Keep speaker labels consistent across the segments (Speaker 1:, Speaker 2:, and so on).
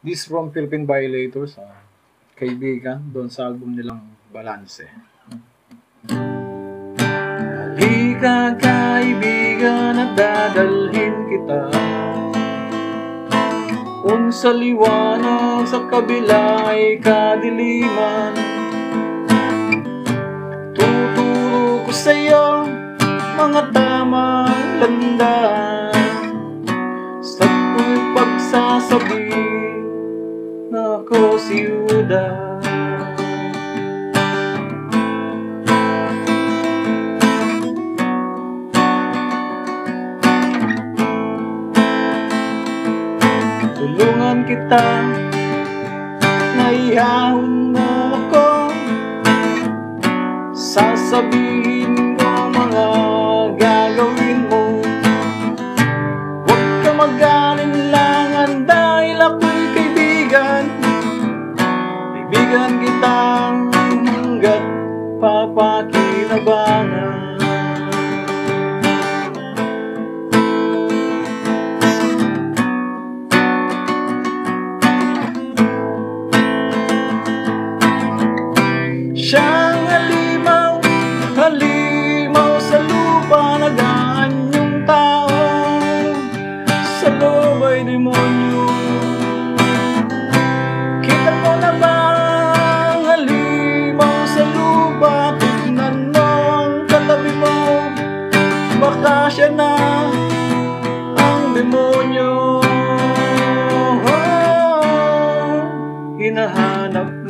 Speaker 1: This from Philippine Violators, Kaibigan, doon sa album nilang Balance. Halika kaibigan at dadalhin kita sa liwanag, sa kabila ay kadiliman. Tuturo ko sa'yo mga tamang landas sa pagsasabi na ako si Judas. Tulungan kita, naihahon mo ako, sasabihin mo mga gagawin mo. Huwag ka mag-alinlangan dahil ako'y kaibigan. Kaibigan kitang hanggat papakinabangan. Siyang halimaw, halimaw sa lupa, nag-aanyong tao, sa loob ay demonyo. Kita mo na ba ang halimaw sa lupa? Tignan mo ang katabi mo, baka siya na ang demonyo. Hinahanap mo.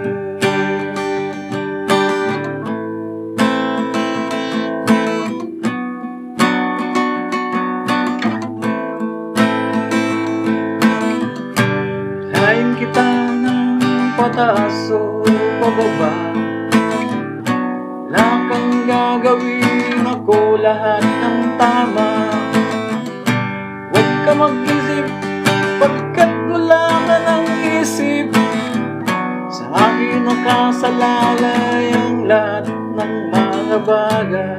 Speaker 1: Lain kita ng pataas o pababa, wala kang gagawin, ako lahat ng tama. Huwag ka mag-isip pagkat wala ka ng isip. Sa akin nakasalalay ang lahat ng mga bagay.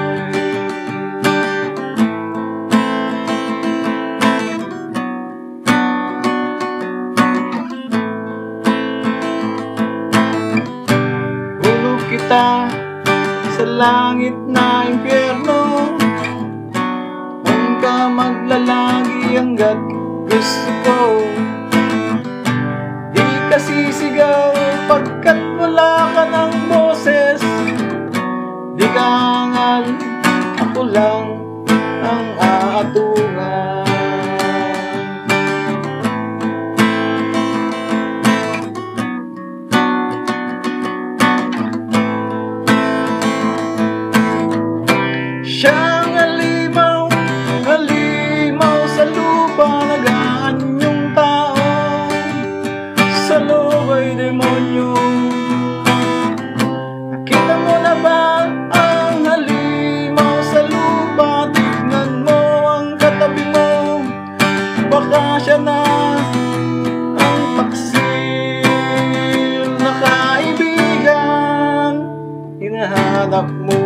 Speaker 1: Kita sa langit na impyerno, huwag ka maglalagi hanggat gusto ko. Di ka sisigaw pagkat wala ka ng boses. Di ka angal, ako lang ang aatungan. Siyang halimaw, halimaw sa lupa, nag-aanyong tao, sa loob ay demonyo. Nakita mo na ba ang halimaw sa lupa? Tignan mo ang katabi mo, baka siya na ang taksil na kaibigan hinahanap mo.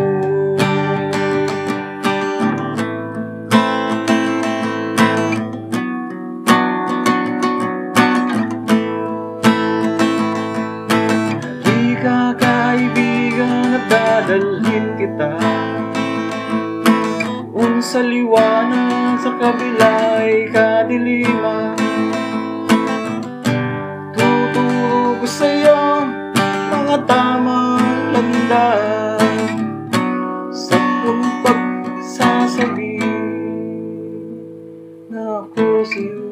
Speaker 1: Kaibigan at dadalhin kita sa liwanag, sa kabila ay kadiliman. Tuturo ko sa'yo mga tamang landas sa pagsasabi na ako si